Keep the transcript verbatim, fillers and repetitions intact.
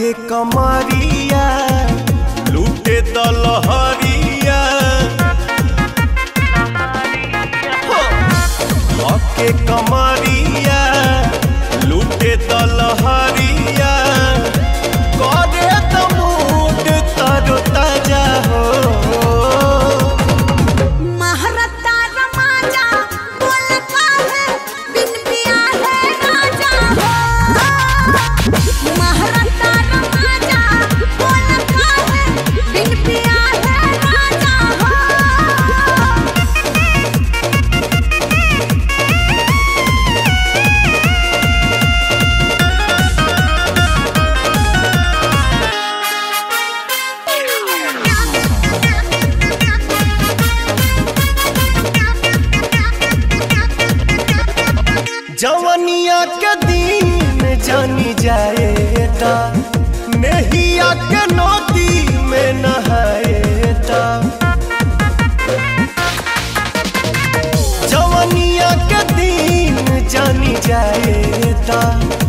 के कमरिया लूटे दलहरिया के कमरिया लूटे दलहरिया करे तो मूड तरो ताजा हो महरता रमाजा बोल का है बिन पिया है राजा हो महरता रमाजा बोल का है बिन पिया है राजा हो। जवनिया के दिन जानी जाएता नहिया के नदी में नहाएता जवनिया के दिन जानी जाएता